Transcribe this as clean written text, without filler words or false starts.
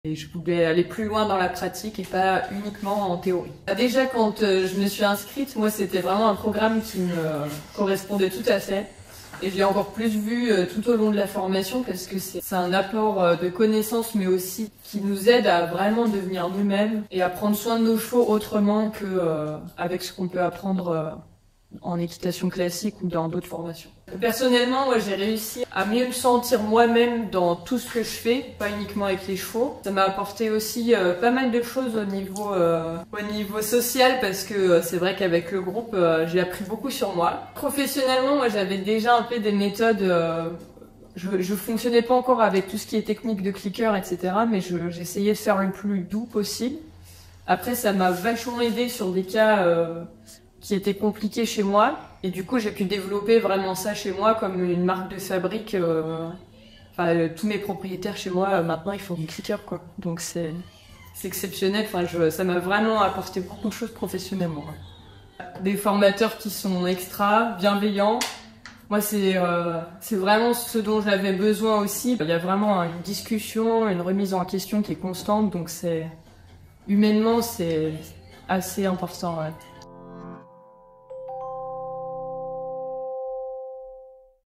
Et je voulais aller plus loin dans la pratique et pas uniquement en théorie. Déjà, quand je me suis inscrite, moi, c'était vraiment un programme qui me correspondait tout à fait. Et je l'ai encore plus vu tout au long de la formation parce que c'est un apport de connaissances, mais aussi qui nous aide à vraiment devenir nous-mêmes et à prendre soin de nos chevaux autrement que avec ce qu'on peut apprendre en équitation classique ou dans d'autres formations. Personnellement, moi, j'ai réussi à mieux me sentir moi-même dans tout ce que je fais, pas uniquement avec les chevaux. Ça m'a apporté aussi pas mal de choses au niveau social parce que c'est vrai qu'avec le groupe, j'ai appris beaucoup sur moi. Professionnellement, moi, j'avais déjà un peu des méthodes. Je fonctionnais pas encore avec tout ce qui est technique de clicker, etc. Mais j'essayais de faire le plus doux possible. Après, ça m'a vachement aidé sur des cas qui était compliqué chez moi, et du coup j'ai pu développer vraiment ça chez moi comme une marque de fabrique. Tous mes propriétaires chez moi maintenant ils font du clicker quoi, donc c'est exceptionnel. Ça m'a vraiment apporté beaucoup de choses professionnellement. Des formateurs qui sont extra bienveillants. Moi c'est vraiment ce dont j'avais besoin aussi. Il y a vraiment une discussion, une remise en question qui est constante, donc humainement c'est assez important. Ouais.